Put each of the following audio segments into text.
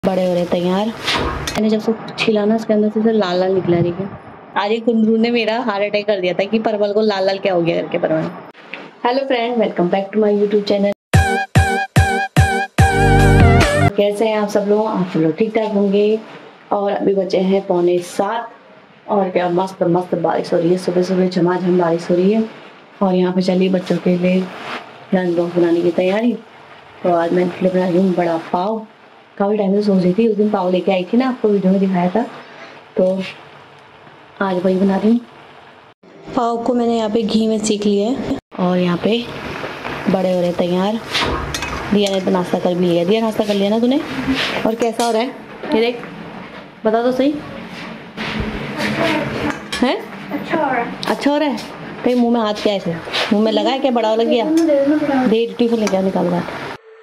बड़े हो रहे तैयार। मैंने जब सब छिलाना उसके अंदर से लाल लाल निकला। देखिए आज एक कुंदरू ने मेरा हार्ट अटैक कर दिया था कि परवल को लाल लाल क्या हो गया करके परवल। Hello friend, welcome back to my YouTube channel. कैसे हैं आप सब लोग? आप सब लोग ठीक ठाक होंगे। और अभी बचे हैं 6:45 और क्या मस्त मस्त बारिश हो रही है। सुबह सुबह झमाझम बारिश हो रही है और यहाँ पे चलिए बच्चों के लिए लंच बॉक्स बनाने की तैयारी। तो आज मैं इसलिए बना रही हूँ बड़ा पाव। काफ़ी टाइम से सोच रही थी, उस दिन पाव लेके आई थी ना, आपको वीडियो में दिखाया था, तो आज वही बना रही हूँ। पाव को मैंने यहाँ पे घी में सेक लिया है और यहाँ पे बड़े हो रहे तैयार। दिया ने तो नाश्ता कर भी लिया। दिया नाश्ता कर लिया ना तूने? और कैसा हो रहा है ये देख, बता तो सही है। अच्छा हो रहा है। अच्छा हो रहा है। कहीं मुँह में हाथ क्या है? मुँह में लगा है क्या? बड़ा लग गया? दे टिफिन ले जाओ, निकाल रहा।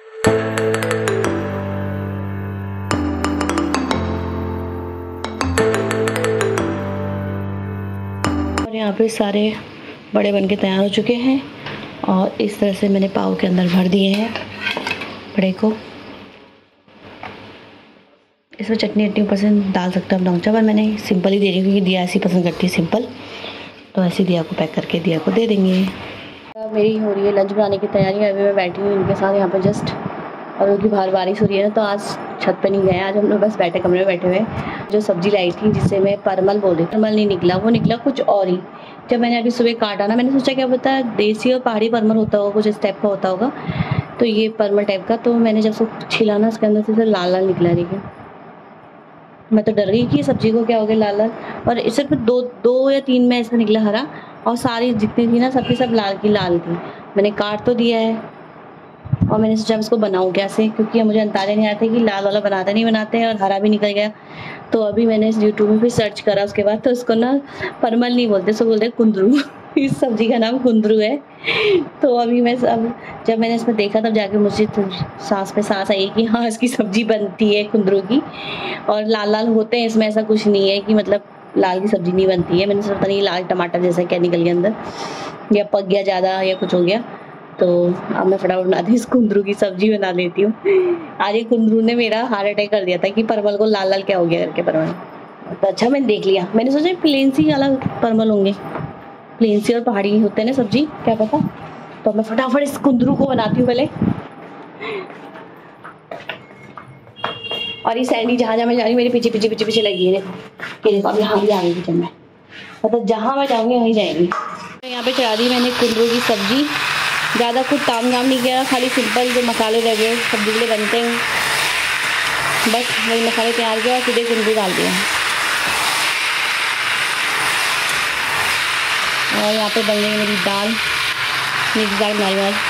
और यहाँ पे सारे बड़े बन के तैयार हो चुके हैं और इस तरह से मैंने पाव के अंदर भर दिए हैं बड़े को। इसमें चटनी वटनी ऊपर से डाल सकते हैं हम, पर मैंने सिंपल ही दे रही हूँ क्योंकि दिया ऐसी पसंद करती है सिंपल, तो ऐसे दिया को पैक करके दिया को दे देंगे। मेरी हो रही है लंच बनाने की तैयारी। अभी मैं बैठी हूँ इनके साथ यहाँ पे जस्ट, और क्योंकि बाहर बारिश हो रही है ना तो आज छत पे नहीं गए। आज हम लोग बस बैठे कमरे में बैठे हुए। जो सब्जी लाई थी जिसे मैं परमल बोल रही, परमल नहीं निकला, वो निकला कुछ और ही। जब मैंने अभी सुबह काटा ना, मैंने सोचा क्या पता है देसी और पहाड़ी परमल होता होगा, कुछ इस टाइप का होता होगा, तो ये परमल टाइप का। तो मैंने जब सब छिला ना उसके अंदर से लाल लाल निकला। देखिए मैं तो डर गई कि सब्जी को क्या हो गया लाल लाल। और सिर्फ दो या तीन में ऐसा निकला हरा, और सारी जितनी थी ना सबकी सब लाल की लाल थी। मैंने काट तो दिया है और मैंने सोचा इसको बनाऊँ कैसे, क्योंकि मुझे अंदाजा नहीं आता कि लाल वाला बनाते नहीं बनाते, और हरा भी निकल गया। तो अभी मैंने यूट्यूब में भी सर्च करा उसके बाद, तो उसको ना परमल नहीं बोलते, उसको बोलते कुंदरू। इस सब्जी का नाम कुंदरू है। तो अभी मैं जब मैंने इसमें देखा तब जाके मुझे सांस पे सांस आई कि हाँ इसकी सब्जी बनती है कुंदरू की, और लाल लाल होते हैं इसमें। ऐसा कुछ नहीं है कि मतलब लाल की सब्जी नहीं बनती है। मैंने सोचा नहीं लाल टमाटर जैसा क्या निकल गया अंदर, या पक गया ज़्यादा या कुछ हो गया। तो अब मैं फटाफट बनाती हूँ इस कुंदरू की सब्जी बना लेती हूँ। आज एक कुंदरू ने मेरा हार्ट अटैक कर दिया था कि परवल को लाल लाल क्या हो गया करके परवल। तो अच्छा मैंने देख लिया, मैंने सोचा प्लेन सी वाला परवल होंगे, प्लेन सी और पहाड़ी होते हैं ना सब्जी, क्या पता। तो मैं फटाफट इस कुंदरू को बनाती हूँ पहले। और ये सैंडी जहाँ जहाँ मैं जा रही हूँ मेरे पीछे पीछे पीछे पीछे लगी है। देखो ये देखो, अब यहाँ भी आ गई किचन में, मतलब जहाँ मैं जाऊँगी वहीं जाएंगी। यहाँ पे चढ़ा दी मैंने कुंदरू की सब्जी। ज़्यादा कुछ ताम झाम नहीं किया, खाली सिंपल जो मसाले रह गए सब्जी के लिए बनते हैं, बस वही मसाले तैयार किया और सीधे कुंदरू डाल दिया। और यहाँ पे बन गई मेरी दाल, मिक्स दाल बनाई आज।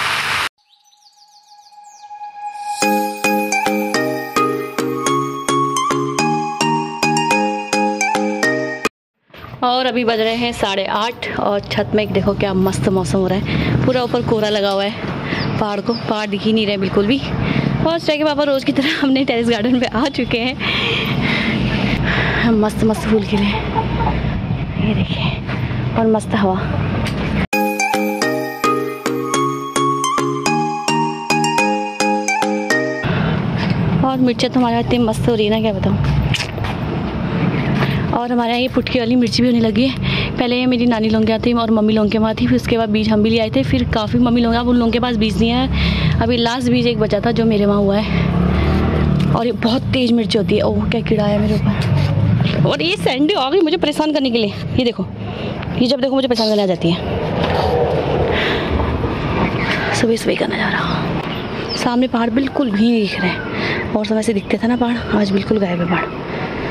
और अभी बज रहे हैं 8:30 और छत में देखो क्या मस्त मौसम हो रहा है। पूरा ऊपर कोहरा लगा हुआ है, पहाड़ दिख ही नहीं रहे बिल्कुल भी। और चाय के पापा रोज़ की तरह हमने टेरेस गार्डन पे आ चुके हैं। मस्त मस्त फूल खिले, ये देखिए, और मस्त हवा। और मिर्चें तो हमारे इतनी मस्त हो रही है ना, क्या बताऊँ। और हमारे यहाँ ये पुटकी वाली मिर्ची भी होने लगी है। पहले ये मेरी नानी लोग थी और मम्मी लोगों के वहाँ थी, फिर उसके बाद बीज हम भी ले आए थे। फिर काफ़ी मम्मी लोग, अब उन लोगों के पास बीज नहीं है। अभी लास्ट बीज एक बचा था जो मेरे वहाँ हुआ है। और ये बहुत तेज़ मिर्ची होती है। ओह क्या कीड़ा है मेरे ऊपर। और ये सैंडी आ गई मुझे परेशान करने के लिए। ये देखो, ये जब देखो मुझे परेशान करने आ जाती है। सुबह सुबह का नज़ारा, सामने पहाड़ बिल्कुल भी नहीं दिख रहे। और समय से दिखते था ना पहाड़, आज बिल्कुल गायब है पहाड़।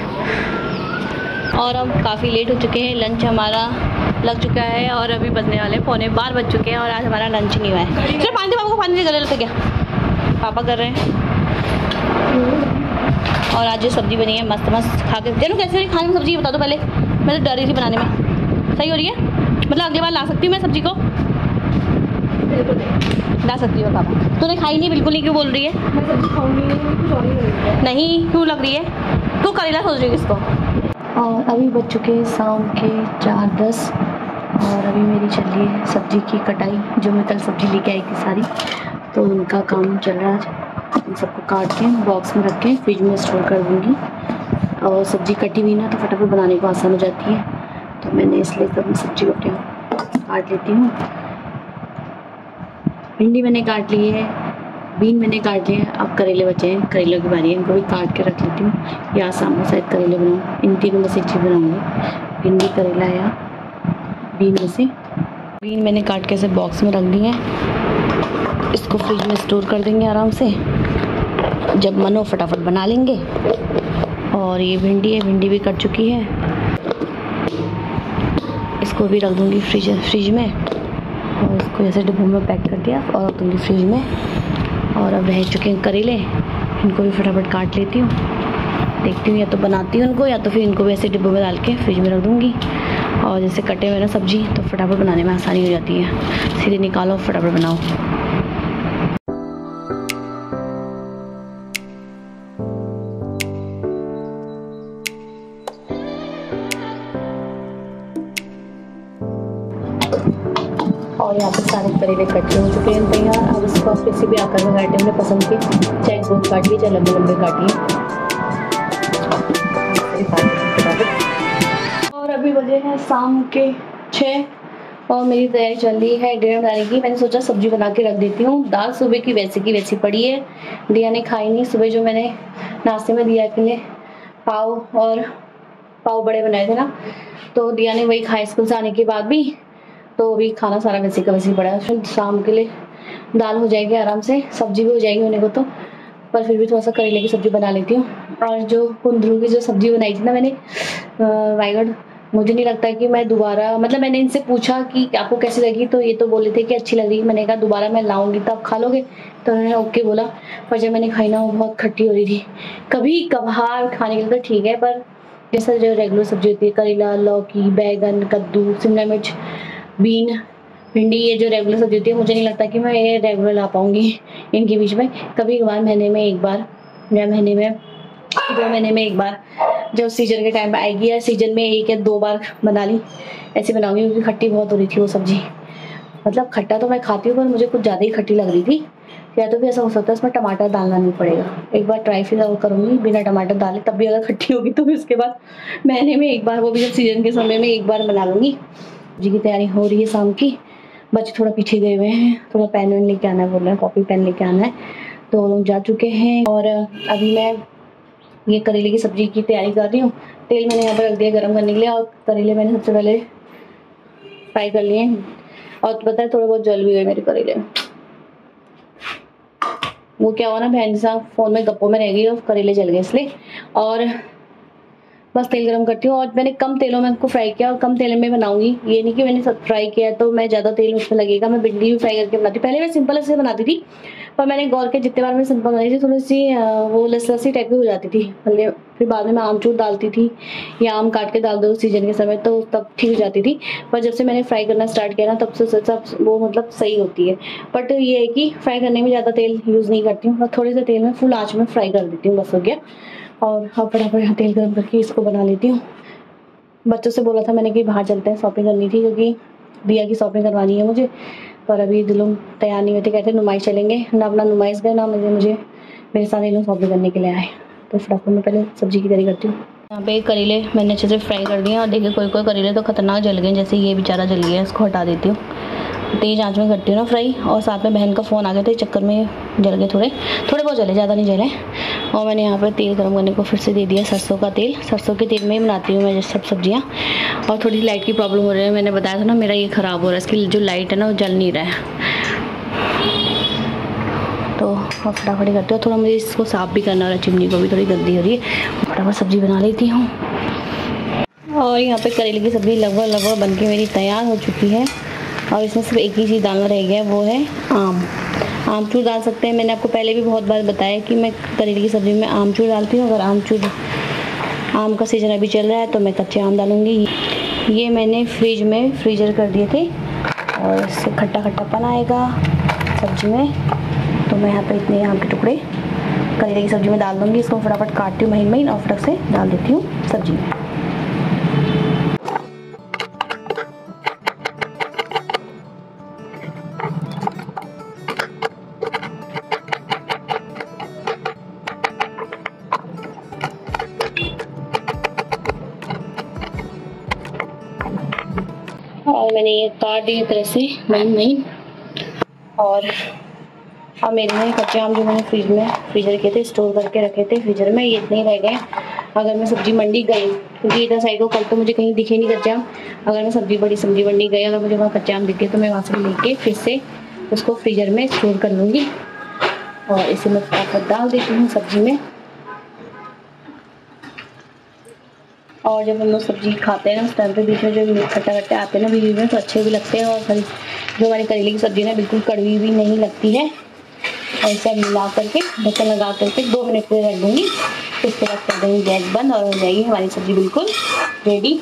और अब काफ़ी लेट हो चुके हैं, लंच हमारा लग चुका है और अभी बजने वाले 12:15 बज चुके हैं और आज हमारा लंच नहीं हुआ है। चलो पानी दे पापा को, पानी दे गले लेते क्या पापा कर रहे हैं। और आज जो सब्ज़ी बनी है मस्त मस्त, खा के देखो कैसे खाने में सब्ज़ी बता दो पहले। मैं तो डर रही थी बनाने में। सही हो रही है? मतलब अगली बार ला सकती हूँ मैं सब्ज़ी को? ला सकती हो पापा। तूने खाई नहीं बिल्कुल नहीं, क्यों बोल रही है? मैं सब्ज़ी खाऊंगी नहीं, क्यों लग रही है? तू करेला सोच रही है किसको? और अभी बज चुके हैं शाम के 4:10 और अभी मेरी चल रही है सब्ज़ी की कटाई। जो मैं कल सब्ज़ी लेके आई थी सारी, तो उनका काम चल रहा है। इन सबको काट के बॉक्स में रख के फ्रिज में स्टोर कर दूँगी। और सब्ज़ी कटी हुई ना तो फटाफट बनाने को आसान हो जाती है, तो मैंने इसलिए सब सब्ज़ी को काट लेती हूँ। भिंडी मैंने काट ली है, बीन मैंने काट लिए हैं, अब करेले बचे हैं, करेलों की बारी है, इनको भी काट के रख लेती हूँ। या शाम को शायद करेले बनाऊँ, इन तीनों में से एक चीज़ बनाऊँगी, भिंडी करेला या बीन में से। बीन मैंने काट के ऐसे बॉक्स में रख दी है, इसको फ्रिज में स्टोर कर देंगे आराम से, जब मन हो फटाफट बना लेंगे। और ये भिंडी है, भिंडी भी कट चुकी है, इसको भी रख दूँगी फ्रिज में। और इसको ऐसे डिब्बों में पैक कर दिया और रख दूँगी फ्रिज में। और अब रह चुके हैं करेले, इनको भी फटाफट काट लेती हूँ, देखती हूँ या तो बनाती हूँ उनको या तो फिर इनको भी ऐसे डिब्बों में डाल के फ्रिज में रख दूँगी। और जैसे कटे हुए ना सब्ज़ी तो फटाफट बनाने में आसानी हो जाती है, सीधे निकालो फटाफट बनाओ। और यहाँ पे सारे करेले कटे हो चुके हैं तैयार। अब इसको आप किसी भी आकार में काटें अपने पसंद के, चाहे गोल काटिए चाहे लंबे लंबे काटिए। और अभी बजे हैं शाम के 6 और मेरी तैयारी चल रही है डिनर बनाने की। मैंने सोचा सब्जी बना के रख देती हूँ। दाल सुबह की वैसी पड़ी है, दिया ने खाई नहीं। सुबह जो मैंने नाश्ते में दिया के लिए पाव बड़े बनाए थे ना, तो दिया ने वही खाए स्कूल से आने के बाद भी, तो अभी खाना सारा वैसे का वैसे पड़ा है। शाम के लिए दाल हो जाएगी आराम से, सब्जी भी हो जाएगी होने को तो, पर फिर भी थोड़ा सा करेले की सब्ज़ी बना लेती हूँ। और जो कुंदरू की जो सब्ज़ी बनाई थी ना मैंने वाइगड़, मुझे नहीं लगता कि मैं दोबारा, मतलब मैंने इनसे पूछा कि आपको कैसी लगी, तो ये तो बोले थे कि अच्छी लग रही। मैंने कहा दोबारा मैं लाऊंगी तो आप खा लोगे, तो उन्होंने ओके बोला। पर जब मैंने खाई ना वो बहुत खट्टी हो रही थी। कभी कभार खाने के लिए तो ठीक है, पर जैसा जो रेगुलर सब्जी होती है, करेला, लौकी, बैगन, कद्दू, शिमला मिर्च, बीन, भिंडी, ये जो रेगुलर सब्जी होती है, मुझे नहीं लगता कि मैं ये रेगुलर ला पाऊँगी इनके बीच में। कभी कभार महीने में एक बार या महीने में 2 महीने में एक बार, जब सीजन के टाइम पे आएगी, या सीजन में 1 या 2 बार बना ली, ऐसे बनाऊंगी। क्योंकि खट्टी बहुत हो रही थी वो सब्जी, मतलब खट्टा तो मैं खाती हूँ पर मुझे कुछ ज़्यादा ही खट्टी लग रही थी। या तो भी ऐसा हो सकता है इसमें टमाटर डालना नहीं पड़ेगा, एक बार ट्राई फिर और करूँगी बिना टमाटर डाले, तब भी अगर खट्टी होगी तो फिर उसके बाद महीने में एक बार, वो भी जब सीजन के समय में एक बार बना लूँगी। सब्जी की तैयारी हो रही है शाम की। बच्चे थोड़ा पीछे गए हुए हैं, थोड़ा पेन वेन लेके आना है, बोल रहे हैं कॉपी पेन लेके आना है, तो लोग जा चुके हैं। और अभी मैं ये करेले की सब्ज़ी की तैयारी कर रही हूँ। तेल मैंने यहाँ पर रख दिया गरम करने के लिए, और करेले मैंने सबसे पहले फ्राई कर लिए हैं। और पता है थोड़े बहुत जल भी गए मेरे करेले, वो क्या हुआ ना, बहन के साथ फ़ोन में गप्पों में रह गई और करेले जल गए इसलिए। और बस तेल गरम करती हूँ, और मैंने कम तेलों में इसको फ्राई किया और कम तेल में बनाऊंगी। ये नहीं कि मैंने सब फ्राई किया तो मैं ज़्यादा तेल उसमें लगेगा। मैं भिंडी भी फ्राई करके बनाती, पहले मैं सिंपल ऐसे बनाती थी, पर मैंने गौर किया जितने बार मैं सिंपल बनाई थी थोड़ी सी वो लसी टाइप की हो जाती थी पहले। फिर बाद में मैं आमचूर डालती थी, या आम काट के डाल दो सीजन के समय, तो तब ठीक हो जाती थी। पर जब से मैंने फ्राई करना स्टार्ट किया ना, तब से सब वो मतलब सही होती है। बट ये है कि फ्राई करने में ज़्यादा तेल यूज़ नहीं करती हूँ, थोड़े से तेल में फुल आँच में फ्राई कर देती हूँ, बस हो गया। और हाँ फटाफट यहाँ तेल गर्म करके इसको बना लेती हूँ। बच्चों से बोला था मैंने कि बाहर चलते हैं, शॉपिंग करनी थी, क्योंकि दिया की शॉपिंग करवानी है मुझे। पर अभी लोग तैयार नहीं होते, कहते नुमाइश चलेंगे ना, अपना नुमाइश गए ना मुझे मेरे साथ ये लोग शॉपिंग करने के लिए आए। तो फटाफट मैं पहले सब्जी की तैयारी करती हूँ। यहाँ पे करेले मैंने अच्छे से फ्राई कर दिए, और देखिए कोई करेले तो खतरनाक जल गए, जैसे ये बेचारा जल गया, इसको हटा देती हूँ। तेज़ आंच में करती हूँ ना फ्राई। और साथ में बहन का फ़ोन आ गया था, इस चक्कर में जल गए, थोड़े बहुत जले, ज़्यादा नहीं जले। और मैंने यहाँ पर तेल गर्म करने को फिर से दे दिया, सरसों का तेल। सरसों के तेल में ही बनाती हूँ मैं सब सब्जियाँ। और थोड़ी सी लाइट की प्रॉब्लम हो रही है, मैंने बताया था ना मेरा ये ख़राब हो रहा है, इसकी जो लाइट है ना वो जल नहीं रहा है। तो फटाफट करती हूँ, थोड़ा मुझे इसको साफ़ भी करना हो रहा है, चिमनी को भी थोड़ी गंदी हो रही है, फटाफट सब्ज़ी बना लेती हूँ। और यहाँ पे करेले की सब्ज़ी लगभग बन के मेरी तैयार हो चुकी है। और इसमें सिर्फ एक ही चीज़ डालना रह गया, वो है आमचूर डाल सकते हैं। मैंने आपको पहले भी बहुत बार बताया कि मैं करेले की सब्ज़ी में आमचूर डालती हूँ। अगर आम का सीज़न अभी चल रहा है तो मैं कच्चे आम डालूँगी। ये मैंने फ्रीजर कर दिए थे, और इससे खट्टापन आएगा सब्ज़ी में। तो मैं यहाँ पे इतने आम के टुकड़े करेले की सब्ज़ी में डाल दूँगी। इसको फटाफट काटती हूँ महीन और फटक से डाल देती हूँ सब्ज़ी में। और मैंने ये काट दी तरह से महीन। और अब मेरे में कच्चे आम जो मैंने फ्रीजर किए थे, स्टोर करके रखे थे फ्रीजर में, ये इतने ही रह गए। अगर मैं सब्जी मंडी गई, क्योंकि इधर साइड को कल तो मुझे कहीं दिखे नहीं कच्चे आम, अगर मैं सब्जी मंडी गई, अगर मुझे वहाँ कच्चे आम दिखे तो मैं वहाँ से लेके फिर से उसको फ्रीजर में स्टोर कर लूँगी। और इसे मैं फटाफट डाल देती हूँ सब्जी में। और जब हम लोग सब्जी खाते हैं ना, उस टाइम पे बीच में जो खट्टे आते हैं ना बीच में, तो अच्छे भी लगते हैं। और जो हमारी करेले की सब्जी ना बिल्कुल कड़वी भी नहीं लगती है। और सब मिला करके ढक्कन लगा करके 2 मिनट के लिए रख दूँगी। उसके बाद कर देंगे गैस बंद और हो जाएगी हमारी सब्जी बिल्कुल रेडी।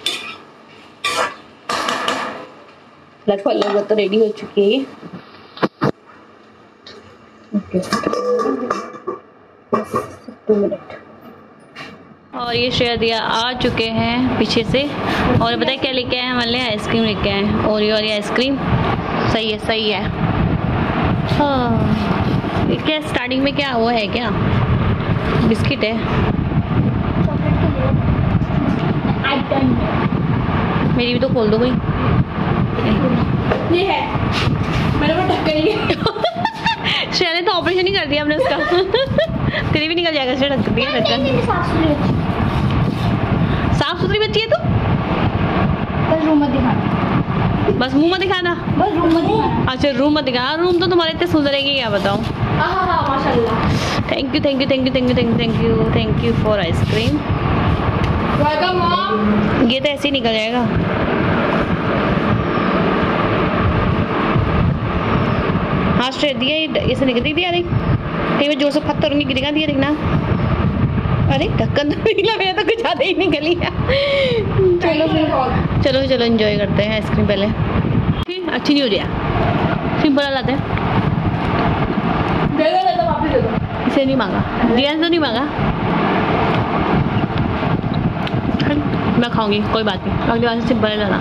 लगभग तो रेडी हो चुकी है। Okay 2 minute. और ये श्रेया दिया आ चुके हैं पीछे से। और बताए क्या लेके आए हैं हमारे लिए? आइसक्रीम लेके आए हैं, ओरियो वाली आइसक्रीम। सही है। हाँ, क्या स्टार्टिंग में क्या वो है, क्या बिस्किट है? मेरी भी तो खोल दो भाई। ये है, मैंने वो ढक्कन ही श्रेया ने तो ऑपरेशन ही कर दिया हमने उसका। तेरी भी निकल जाएगा इसलिए ढक दिया ढक्कन। साफ सुथरी बच्ची है तू। बस रूम मत दिखाना, बस मुंह मत दिखाना, बस रूम मत दिखाना। अच्छा रूम मत दिखाना। रूम तो तुम्हारे इतने सुंदर है कि क्या बताऊं। माशाल्लाह। Thank you for ice cream. Welcome mom. ये तो ऐसे ही निकल जाएगा। हाँ स्ट्रेट दिया, ऐसे निकल दिया नहीं कहीं में जोर से पत्थर नहीं गिरेगा दिया देखना। अरे ढक्कन तो निकला, मेरा तो कुछ ज़्यादा ही निकली है। चलो एंजॉय करते हैं आइसक्रीम पहले। अच्छी नहीं हो रही है, सिंपल लाते हैं। इसे नहीं मांगा, दिया तो नहीं मांगा। मैं खाऊंगी कोई बात नहीं, अगली बार से सिंपल लाना।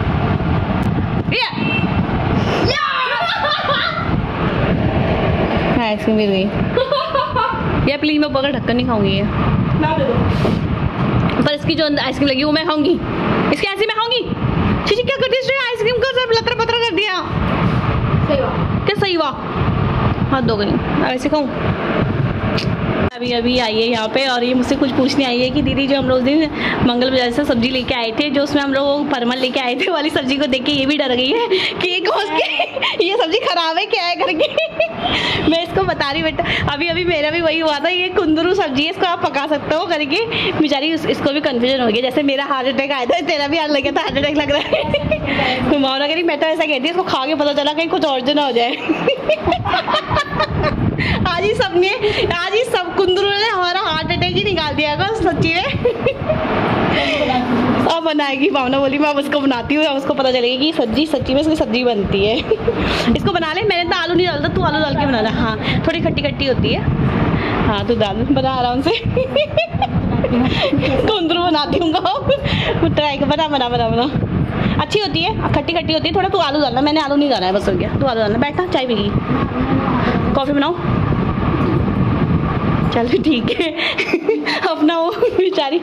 आइसक्रीम गिर गई। या प्लीज मैं बगैर ढक्कन नहीं खाऊंगी ये। पर इसकी जो अंदर आइसक्रीम लगी वो मैं खाऊंगी। इसके ऐसे मैं खाऊंगी। चीची क्या करती है? आइसक्रीम को सब लतर पतर कर दिया। क्या सही हुआ? हाथ धो गई। ऐसे खाऊं? अभी आई है यहाँ पे और ये मुझसे कुछ पूछने आई है कि दीदी जो हम लोग दिन मंगल बाजार से सब्जी लेके आए थे, जो उसमें हम लोग परमल लेके आए थे वाली सब्जी को देख के ये भी डर गई है कि ये सब्जी खराब है क्या है करके। मैं इसको बता रही बेटा, अभी मेरा भी वही हुआ था। ये कुंदरू सब्जी है, इसको आप पका सकते हो करके। बेचारी इसको भी कंफ्यूजन हो गया, जैसे मेरा हार्ट अटैक आया था तेरा भी लग गया था, हार्ट अटैक लग रहा है। तो माना करी मैं तो ऐसा कहती है, इसको खा के पता चला कहीं कुछ और जो ना हो जाए। आज ही सब कुंदरू ने हमारा हार्ट अटैक ही निकाल दिया था सच्ची में। अब बनाएगी भावना, बोली मैं अब उसको बनाती हूँ, अब उसको पता चलेगी कि सब्जी सच्ची में इसकी सब्जी बनती है। इसको बना ले, मैंने तो आलू नहीं डालता, तू आलू डाल के बनाना। हाँ थोड़ी खट्टी खट्टी होती है। हाँ तू डाल, बना आराम से। कुंदरू बनाती हूँ, ट्राई कर, बना अच्छी होती है, खट्टी खट्टी होती है। थोड़ा तू आलू डालना, मैंने आलू नहीं डाला है, बस हो गया। तू आलू डालना, बैठा चाय पीगी, कॉफी बनाओ। चल ठीक है। अपना वो बेचारी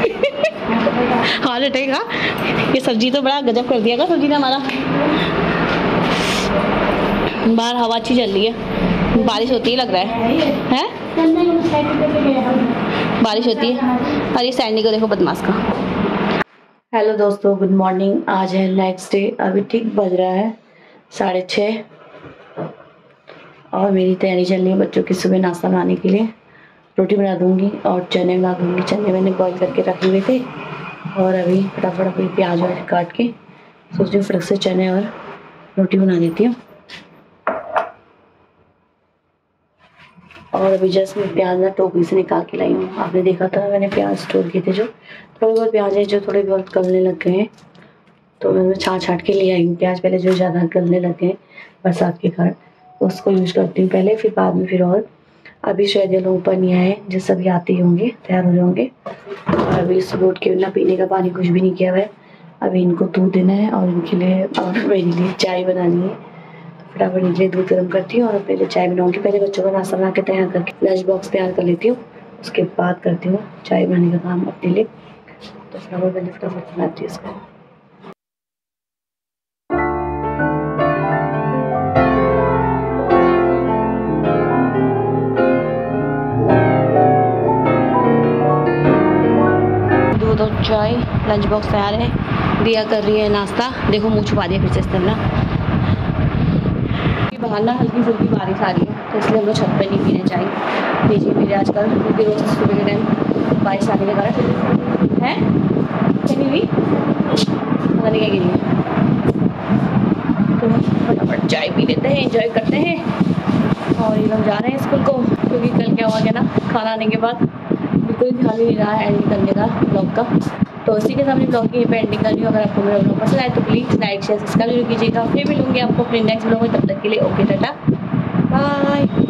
हार्ट अटैक का। ये सब्जी तो बड़ा गजब कर दिया था सब्जी ने हमारा। बाहर हवा अच्छी चल रही है, बारिश होती है लग रहा है? बारिश होती है। अरे सैंडी को देखो बदमाश का। हेलो दोस्तों, गुड मॉर्निंग। आज है नेक्स्ट डे। अभी ठीक बज रहा है 6:30 और मेरी तैयारी चल रही है बच्चों की सुबह नाश्ता बनाने के लिए। रोटी बना दूंगी और चने बना दूंगी। चने मैंने बॉईल करके रखे हुए थे और अभी फटाफट अपनी प्याज वाज काट के सोच रही हूँ फटक से चने और रोटी बना देती हूँ। और अभी जस्ट मैं प्याज ना टोकरी से निकाल के लाई हूँ। आपने देखा था मैंने प्याज स्टोर किए थे, जो थोड़े बहुत प्याज है जो थोड़े बहुत गलने लग गए हैं, तो मैं छाट के ले आई हूँ प्याज। पहले जो ज़्यादा गलने लगे हैं बरसात के कारण, उसको यूज करती हूँ पहले, फिर बाद में फिर और। अभी शायद ये लोग ऊपर नहीं आए, जो सभी आते ही होंगे, तैयार हो जाएंगे। और अभी सुबह उठ के ना पीने का पानी कुछ भी नहीं किया हुआ है। अभी इनको दूध देना है और इनके लिए और मेरे लिए चाय बनानी है। फटाफट इनके लिए दूध गर्म करती हूँ और पहले चाय बनाऊंगी। पहले बच्चों का नाश्ता बना के तैयार करके लंच बॉक्स तैयार कर लेती हूँ, उसके बाद करती हूँ चाय बनाने का काम अपने लिए। तो फटाफट बनाती हूँ इसको। चाय, लंच बॉक्स तैयार है, दिया कर रही है नाश्ता। देखो मुँह छुपा दिया फिर से इसने ना। बाहर ना हल्की फुल्की बारिश आ रही है तो इसलिए हम लोग छत पे नहीं पीने चाय भेजिए मेरे आजकल, क्योंकि रोज़ सुबह के टाइम बारिश आने के कारण है कहीं भी पता नहीं क्या गिरी है। तो फटाफट चाय पी लेते हैं, एंजॉय करते हैं। और ये लोग जा रहे हैं स्कूल को, क्योंकि कल क्या हुआ क्या ना, खाना आने के बाद बिल्कुल ध्यान नहीं रहा है एंड करने का ब्लॉग का। तो इसी के सामने ब्लॉग की एंडिंग कर रही हूँ। अगर आपको मेरा ब्लॉग पसंद आए तो प्लीज़ लाइक शेयर सब्सक्राइब कीजिएगा। फिर मिलूंगी आपको अपने नेक्स्ट ब्लॉग में, तब तक के लिए ओके टाटा बाय।